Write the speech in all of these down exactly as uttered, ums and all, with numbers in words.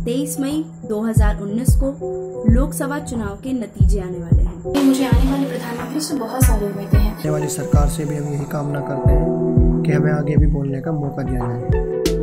तेईस मई दो हज़ार उन्नीस को लोकसभा चुनाव के नतीजे आने वाले हैं। मुझे आने वाले प्रधानमंत्री से बहुत सारी उम्मीदें हैं। आने वाली सरकार से भी हम यही कामना करते हैं कि हमें आगे भी बोलने का मौका दिया जाए।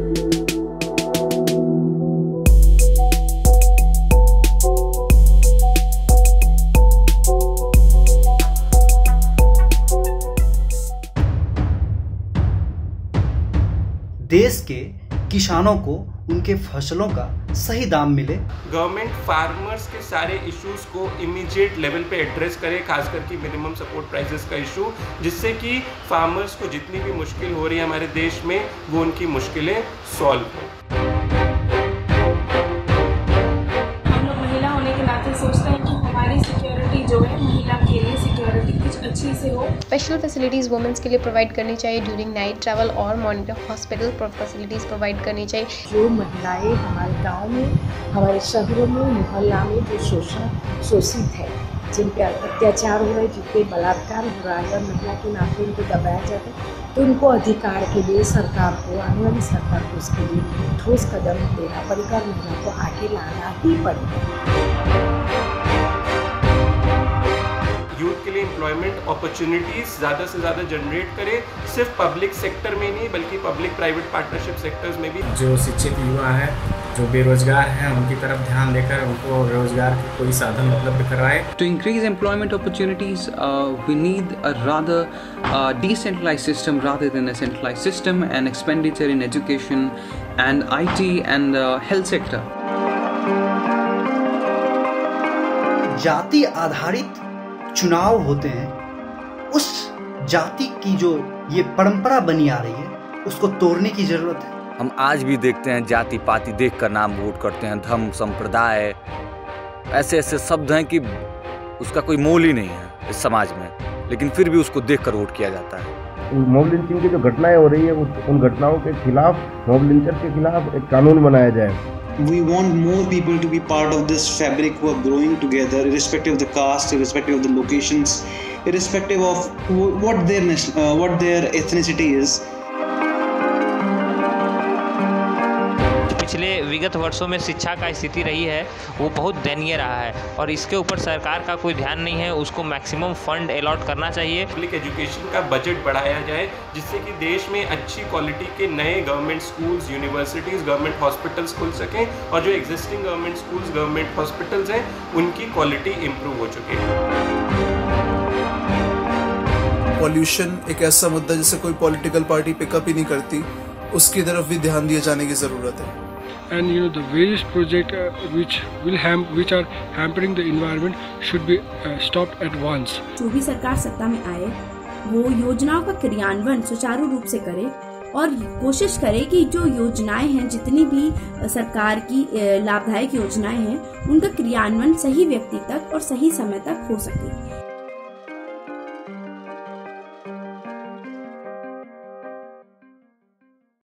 देश के किसानों को उनके फसलों का सही दाम मिले। गवर्नमेंट फार्मर्स के सारे इश्यूज को इमीडिएट लेवल पे एड्रेस करे, खासकर कि मिनिमम सपोर्ट प्राइसेस का इशू, जिससे कि फार्मर्स को जितनी भी मुश्किल हो रही है हमारे देश में वो उनकी मुश्किलें सॉल्व हो। हम लोग महिला होने के नाते सोचते हैं कि हमारी सिक्योरिटी जो है महिला के लिए सिक्योरिटी कुछ अच्छी से हो। स्पेशल फैसिलिटीज़ वुमेन्स के लिए प्रोवाइड करनी चाहिए ड्यूरिंग नाइट ट्रैवल और मॉर्निंग हॉस्पिटल फैसिलिटीज़ प्रोवाइड करनी चाहिए। जो महिलाएं हमारे गांव में, हमारे शहरों में, मोहल्ला में जो शोषण शोषित है, जिन पे अत्याचार हो रहा है, जिन पे बलात्कार हो रहा है, महिला के नाते उनको दबाया जाता है, तो उनको अधिकार के लिए सरकार को, आने वाली सरकार को उसके लिए ठोस कदम देना पड़ेगा, महिला को आगे लाना ही पड़ेगा। यूथ के लिए एम्प्लॉयमेंट अपॉर्चुनिटीज ज़्यादा से ज़्यादा जनरेट करे, सिर्फ पब्लिक सेक्टर में नहीं बल्कि पब्लिक प्राइवेट पार्टनरशिप सेक्टर्स में भी। जो शिक्षित युवा है, जो बेरोजगार हैं, उनकी तरफ ध्यान देकर उनको रोजगार की कोई साधन उपलब्ध कराए। To increase employment opportunities, uh, we need a rather uh, decentralized system rather than a centralized system, and expenditure in education and I T and uh, health sector. जाति आधारित चुनाव होते हैं, उस जाति की जो ये परंपरा बनी आ रही है उसको तोड़ने की जरूरत है। हम आज भी देखते हैं जाति पाति देखकर नाम वोट करते हैं, धर्म संप्रदाय ऐसे ऐसे शब्द हैं कि उसका कोई मोल ही नहीं है इस समाज में, लेकिन फिर भी उसको देखकर वोट किया जाता है। मॉब लिंचिंग की जो घटनाएं हो रही है उन घटनाओं के खिलाफ, मॉब लिंचर के खिलाफ एक कानून बनाया जाए। We want more people to be part of this fabric who are growing together, irrespective of the caste, irrespective of the locations, irrespective of what their uh, what their ethnicity is. पिछले विगत वर्षों में शिक्षा का स्थिति रही है वो बहुत दयनीय रहा है और इसके ऊपर सरकार का कोई ध्यान नहीं है। उसको मैक्सिमम फंड अलॉट करना चाहिए। पब्लिक एजुकेशन का बजट बढ़ाया जाए जिससे कि देश में अच्छी क्वालिटी के नए government schools, universities, government hospitals खुल सकें और जो existing government schools, government hospitals हैं उनकी क्वालिटी इम्प्रूव हो चुकी है। पॉल्यूशन एक ऐसा मुद्दा जिसे कोई पॉलिटिकल पार्टी पिकअप ही नहीं करती, उसकी तरफ भी ध्यान दिए जाने की ज़रूरत है। And you know the various projects uh, which will ham which are hampering the environment should be uh, stopped at once. जो भी सरकार सत्ता में आए वो योजनाओं का क्रियान्वयन सुचारू रूप से करे और कोशिश करे कि जो योजनाएं हैं, जितनी भी सरकार की लाभदायक योजनाएं हैं, उनका क्रियान्वयन सही व्यक्ति तक और सही समय तक हो सके।